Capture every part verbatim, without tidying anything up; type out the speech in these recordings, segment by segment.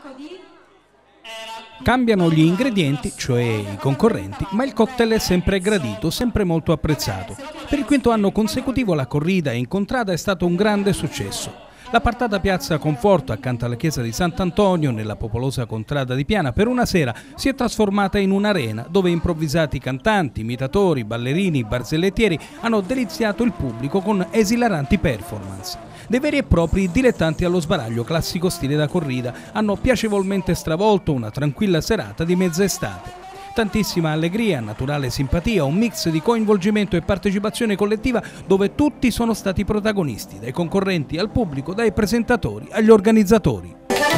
Cambiano gli ingredienti, cioè i concorrenti, ma il cocktail è sempre gradito, sempre molto apprezzato. Per il quinto anno consecutivo la corrida in contrada è stato un grande successo. L'appartata piazza Conforto, accanto alla chiesa di Sant'Antonio, nella popolosa contrada di Piana, per una sera si è trasformata in un'arena dove improvvisati cantanti, imitatori, ballerini, barzellettieri hanno deliziato il pubblico con esilaranti performance. Dei veri e propri dilettanti allo sbaraglio classico stile da corrida hanno piacevolmente stravolto una tranquilla serata di mezza estate. Tantissima allegria, naturale simpatia, un mix di coinvolgimento e partecipazione collettiva dove tutti sono stati protagonisti, dai concorrenti al pubblico, dai presentatori agli organizzatori.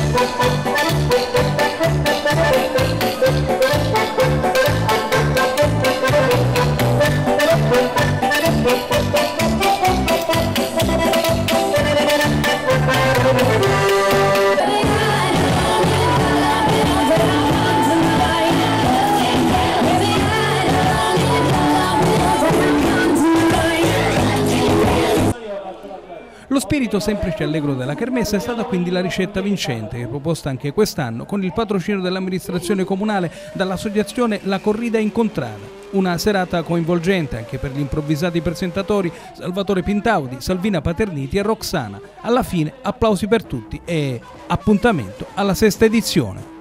Lo spirito semplice e allegro della kermesse è stata quindi la ricetta vincente, proposta anche quest'anno con il patrocinio dell'amministrazione comunale dall'associazione La Corrida in Contrada. Una serata coinvolgente anche per gli improvvisati presentatori Salvatore Pintaudi, Salvina Paterniti e Roxana. Alla fine applausi per tutti e appuntamento alla sesta edizione.